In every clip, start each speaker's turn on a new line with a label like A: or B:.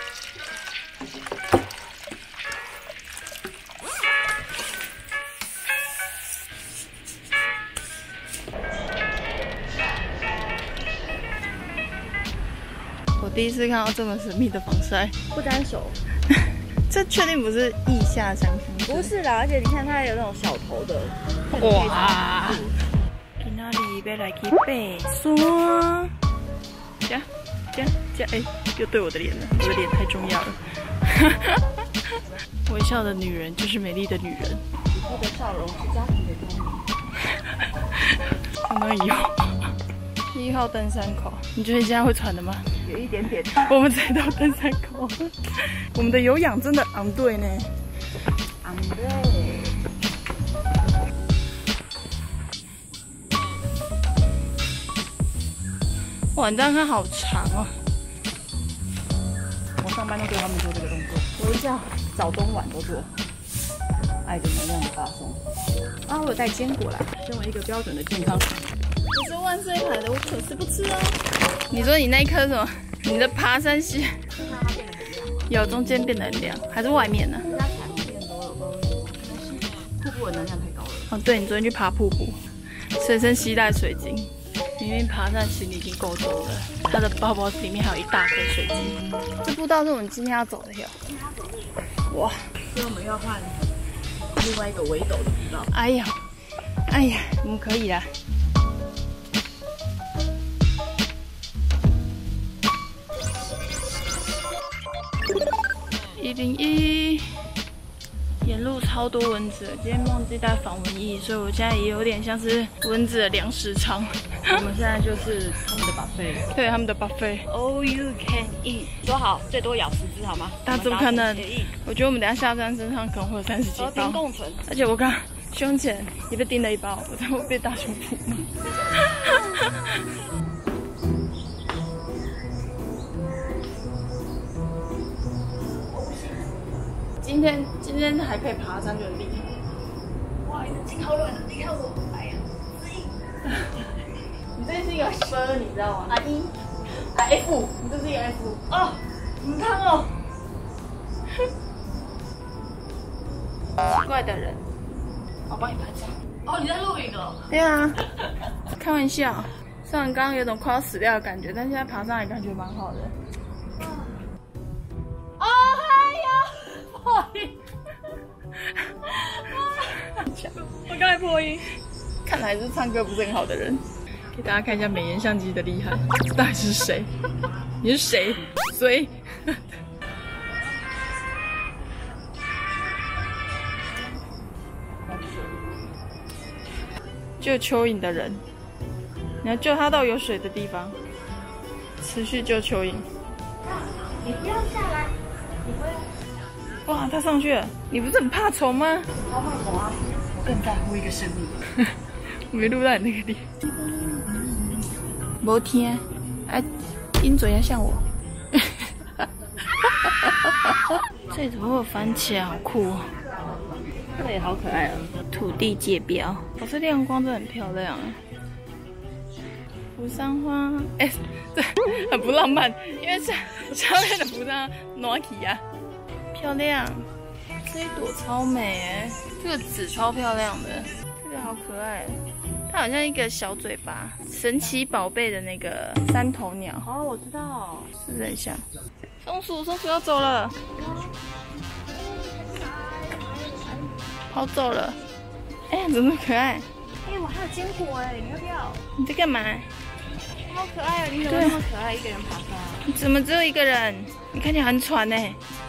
A: 我第一次看到这么神秘的防晒，
B: 不沾手。
A: 这确定不是腋下香薰？
B: 不是啦，而且你看它有那种小头的。
A: 哇！今仔日要来去爬山。加，哎，又对我的脸了，我的脸太重要了。微笑的女人就是美丽的女人。
B: 以后的笑容是家庭的光明。
A: 相当以后。1号登山口，你觉得你现在会喘的吗？
B: 有一点点。
A: 我们才到登山口，我们的有氧真的昂对呢。
B: 昂对。
A: 哇，你这样看好长哦。
B: 我上班都对他们做这个动作，我一下早中晚都做。爱的能量的发送。啊，我有带坚果来，身为一个标准的健康。
A: 我是万岁牌的，我可是不吃哦。你说你那一颗什么？你的爬山鞋有中间变得很亮，还是外面呢？
B: 它彩虹变多了，瀑布的能量太高了。
A: 哦，对，你昨天去爬瀑布，随身携带水晶，明明爬山行李已经够重了，他的包包里面还有一大颗水晶。这步道是我们今天要走的哟。哇！
B: 所以我们要换另外一个围陡的步道。
A: 哎呀，我们可以啦。101，沿路超多蚊子，今天忘记带防蚊液，所以我现在也有点像是蚊子的粮食仓。
B: 我们现在就是他们的 buffet，
A: 对，他们的 buffet。
B: All you can eat， 说好最多咬10只好吗？
A: 那怎么可能？我觉得我们等一下下山身上可能会有30几包。和
B: 平共存。
A: 而且我刚胸前也被叮了一包，我才会被大熊扑吗？今天还可以爬山，就很厉害。哇，你的筋好软啊！你看我，哎呀，你这是一个 F， 你知道吗？F， 你这是一个 F。哦，你看哦。奇怪的人，我帮你拍照。
B: 哦，你在录影哦？
A: 对啊，开玩笑。虽然刚刚有种快要死掉的感觉，但现在爬上来感觉蛮好的。哦，嗨呀！不好意思，我刚才破音。看来是唱歌不是很好的人。给大家看一下美颜相机的厉害，这到底是谁？你是谁？谁？救蚯蚓的人，你要救他到有水的地方，持续救蚯蚓。
B: 你不要下来，你不要。
A: 哇，他上去了！你不是很怕虫吗？
B: 超怕虫啊！我更在乎一个生命。
A: 我没录到你那个地。没听，哎，鹰嘴要像我。这里怎么会有番茄？好酷哦！
B: 这个也好可爱啊！
A: 土地界标，哦，这亮光真的很漂亮啊！扶桑花，哎，这很不浪漫，因为下面的扶桑暖起啊，漂亮。这一朵超美哎，这个籽超漂亮的，这个好可爱。它好像一个小嘴巴，神奇宝贝的那个三头鸟。
B: 哦，我知道，
A: 是不是很像？松鼠要走了，跑走了。哎，怎么那么可爱？
B: 哎，我还有坚果哎，你要不要？
A: 你在干嘛？
B: 好可爱哦！你怎么那么可爱？一个人爬山？
A: 你怎么只有一个人？你看起来很喘呢。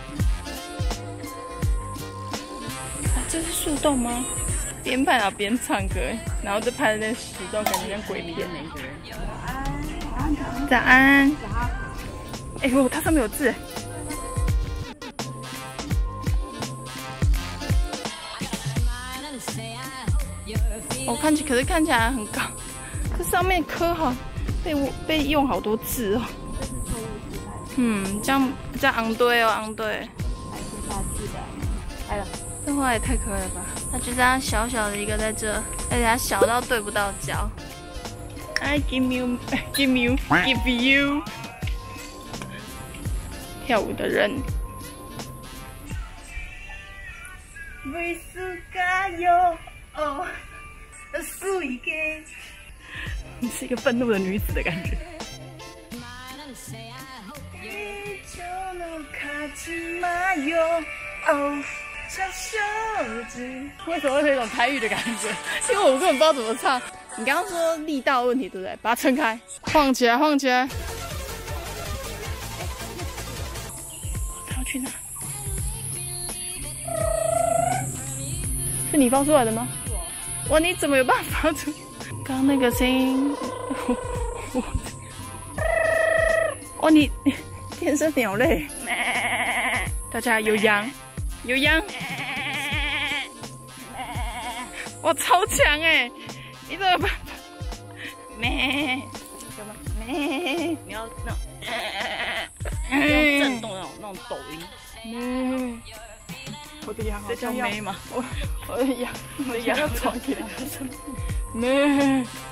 A: 这是树洞吗？边拍啊边唱歌，然后就拍的那石头，感觉像鬼片。早安。哎呦，它上面有字。我看起来很高，这上面刻好被用好多字哦。这样比较昂堆哦，昂堆。
B: 还是大自然，来了。
A: 这花也太可爱了吧！它就这样小小的一个在这，而且它小到对不到焦。I give you。 跳舞的人。你是一个愤怒的女子的感觉。为什么会有一种台语的感觉？因为我根本不知道怎么唱。你刚刚说力道问题对不对？把它撑开，晃起来，晃起来。他要去哪？是你放出来的吗？哇，你怎么有办法出？刚刚那个声音，哇，你天生鸟类。大家有羊，有羊。哇，超强哎！你怎么办？咩？有吗？咩？你要那种，要震动那种抖音。我的羊好像要，我的羊要喘起来。咩？